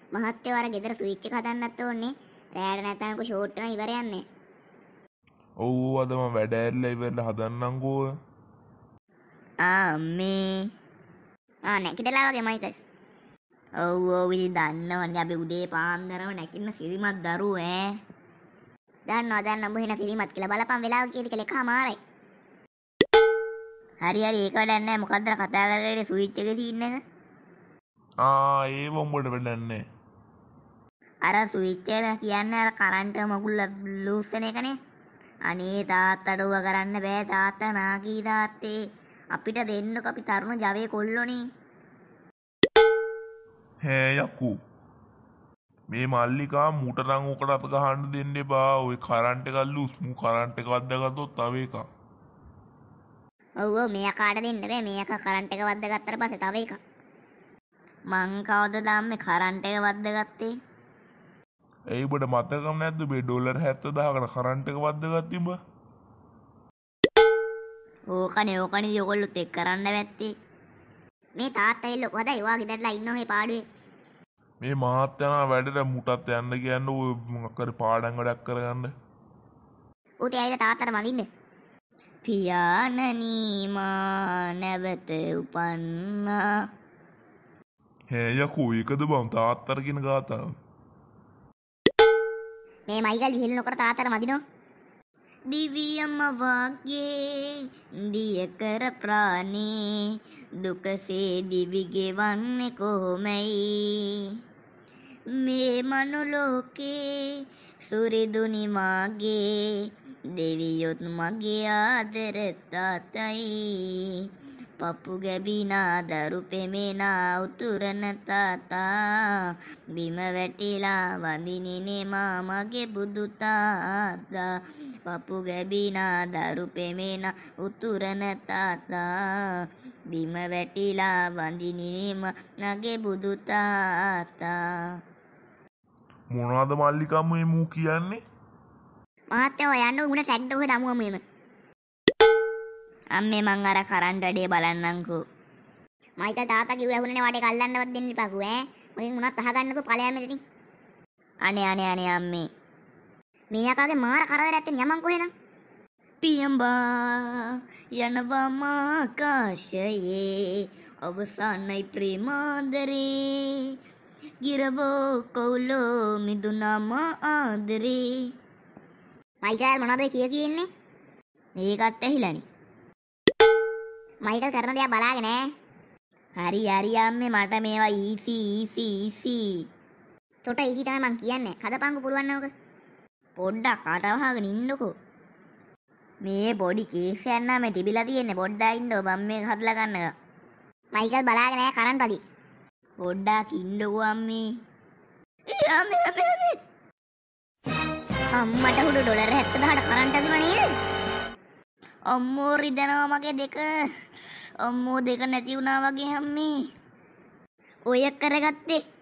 මහත්තයෝ අර ගෙදර ස්විච් එක හදන්නත් ඕනේ. රෑට නැත්නම් ෂෝට් වෙනවා ඉවර යන්නේ. ඔව් අද මම වැඩ ඇරලා ඉවරලා හදන්නම්කෝ. අම්මේ නැකිටලා වගේ මයිකල්. ඔව් ඉතින් දන්නවනේ අපි උදේ පාන්දරම නැකින්න සිරිමත් දරුවෝ ඈ. දන්නවා උඹ වෙන සිරිමත් කියලා බලපන් වෙලාව කියලා එකමාරයි. හරි ඒක වැඩක් නැහැ. මොකද්ද කතා කරලා ස්විච් එකේ සීන් එක? ඒව උඹට වැඩක් නැහැ. අර ස්විච් එක කියන්නේ අර කරන්ට් මගුල් ලූස් වෙන එකනේ. අනේ තාත්තට උව කරන්න බෑ. තාත්තා නාකී තාත්තේ. අපිට දෙන්නක අපි තරුණ ජවයේ කොල්ලෝනේ. හෑ යකෝ. මේ මල්ලිකා මුටනම් උකට අත ගහන්න දෙන්න එපා. ওই කරන්ට් එක ලූස් මු කරන්ට් එක වද්දාගත්තොත් තව එකක්. ඔව් මෙයා කාට දෙන්න බෑ. මෙයා කරන්ට් එක වද්දාගත්තට පස්සේ තව එකක්. මං කවදද අම්මේ කරන්ට් එක වද්දාගත්තේ? ඒ උඹට මතකම නැද්ද මේ ඩොලර් 70000කට කරන්ට් එක වද්දාගත්ති උඹ? ඕකනේ ඔයගොල්ලොත් එක් කරන්න බැත්තේ. මේ තාත්තා එල්ල කොහදයි ඔයා ගෙදරලා ඉන්නෝ මේ පාඩුවේ. මේ මහත්තයා වැඩට මුටත් යන්න කියන්නේ ඔය මොකක් හරි පාඩම් වැඩක් කරගන්න. ඌට ඇවිල්ලා තාත්තට මදින්න. පියාණනි මා නැවත උපන්නා. හෑ යකෝ ඒකද බං තාත්තට කියන ගාතාව. මේ මයිකල් විහිළු නොකර තාත්තට මදිනෝ. දිවියම වාගේ දිය කර ප්‍රාණේ දුකසේ දිවි ගෙවන්නේ කොහොමයි මේ මනුලෝකේ සුරිදුනි මාගේ දෙවියොත් මගේ ආදර තාතයි පපු ගැබිනා දරු පෙමෙනා උතුරන තාතා බිම වැටිලා වඳිනිනේ මා මගේ බුදු තාතා පපු ගැබිනා දරු පෙමෙනා උතුරන තාතා බිම වැටිලා වඳිනිනේ මගේ බුදු තාතා. මොනවද මල්ලිකම්ම මේ මූ කියන්නේ? මහත්තයෝ යන්න උඹට ටැග් එක දමුවම එම. අම්මේ මං අර කරන්ට් වැඩේ බලන්නම්කෝ. මයිකල් තාත්තා කිව්ව ඇහුණනේ වාඩේ කල්ලන්නවත් දෙන්න එපාකෝ ඈ. මගෙන් මොනවත් අහගන්නකෝ ඵලයන් මෙතනින්. අනේ අම්මේ. මේ යකාගේ මාර කරදර ඇත්තේ යමන් කොහෙනම්? පියඹා යනවා ආකාශයේ අවසානයි ප්‍රේමාදරේ ගිරවෝ කවුලෝ මිදුනම ආදරේ. මයිකල් මොනවද කියන්නේ? මේකත් ඇහිලානේ. මයිකල් කරන දේ බලාගෙන ඈ. හරි අම්මේ මට මේවා ඊසි. තොට ඊසි තමයි මං කියන්නේ. හදපංකු පුළුවන් නෝක. පොඩ්ඩක් කටවහගෙන ඉන්නකෝ. මේ පොඩි කේස් එකක් නම් තිබිලා තියෙන්නේ. පොඩ්ඩක් ඉන්නකෝ මම මේක හදලා ගන්නවා. මයිකල් බලාගෙන ඈ කරන්ට් වලි. පොඩ්ඩක් ඉන්නකෝ අම්මේ. අම්මේ. අම්මට හුඩු ඩොලර් 70000ට කරන්ට් ඇදුණා නේද? අම්මෝ රිදෙනවා මගේ දෙක. අම්මෝ දෙක නැති වුණා වගේ අම්මේ. ඔය කරගත්තේ